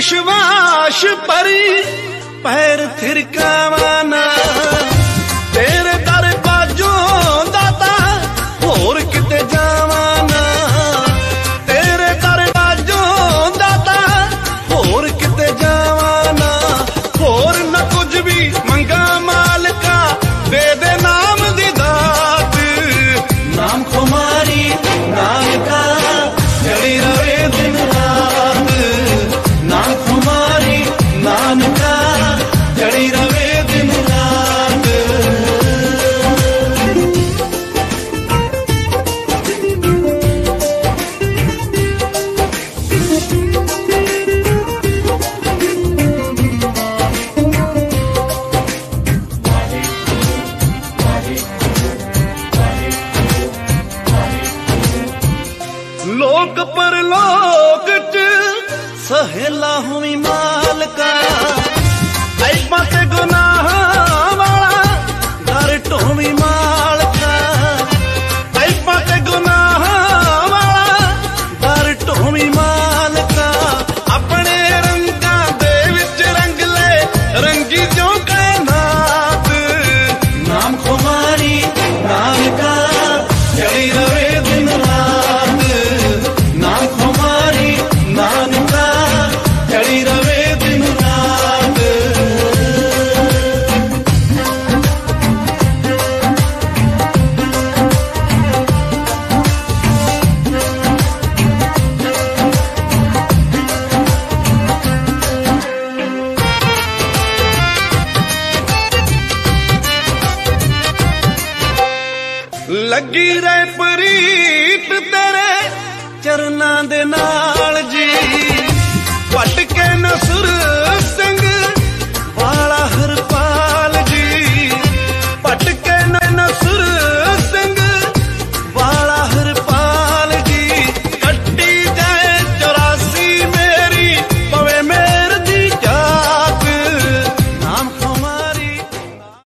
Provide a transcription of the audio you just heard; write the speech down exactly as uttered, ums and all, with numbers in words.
विश्वास परी पैर थिरकावाना तेरे दर बाजों दाता होर किते जावाना तेरे दर बाजों दाता होर किते जावाना होर न कुछ भी मंगा मालिका दे दे नाम दी दात नाम खुमारी नाम का जड़ी रवे दिन रात नाम खुमारी नाम का जड़ी रवे दिन रात। लोक परलोक च सहेला हुई मालका ऐबा ते गुनाह वाला घर ढोवी मालका ऐबा ते गुनाह वाला घर ढोवी मालका अपने रंगा दे विच रंग ले रंगी जो कायनात नाम खुमारी नाम का जड़ी रवे दिन रात नाम खुमारी नाम का जड़ी रवे दिन रात। लगी रहे प्रीत तेरे चरना दे नाल जी पट के न सुर